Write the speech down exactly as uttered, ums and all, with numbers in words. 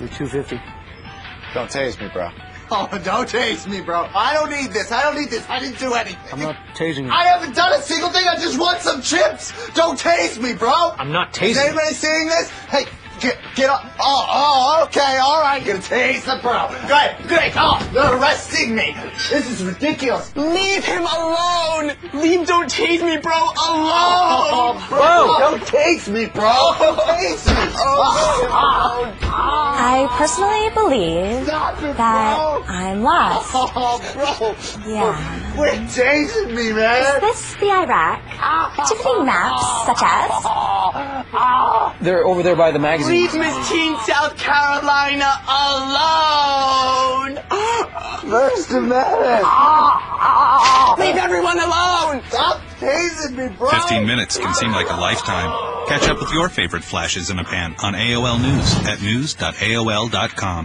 for two fifty. Don't tase me, bro. Oh, don't tase me, bro. I don't need this. I don't need this. I didn't do anything. I'm not tasing you. I haven't done a single thing. I just want some chips. Don't tase me, bro. I'm not Is tasing you. anybody seeing this? Hey, get get up. Oh, oh, okay, all right. Gonna tase the bro. Great, great. Oh, they're arresting me. This is ridiculous. Leave him alone! Leave, don't tase me, bro, alone! Oh, bro, don't tase me, bro. Don't tase me. Oh, I personally believe stop it, that bro. I'm lost. Oh, bro. Yeah. Quit tasing me, man. Is this the Iraq? Tiffany maps, such as? They're over there by the magazine. Leave Miss Teen South Carolina alone! First Amendment. Leave everyone alone! Stop tasing me, bro. fifteen minutes can seem like a lifetime. Catch up with your favorite flashes in a pan on A O L News at news dot A O L dot com.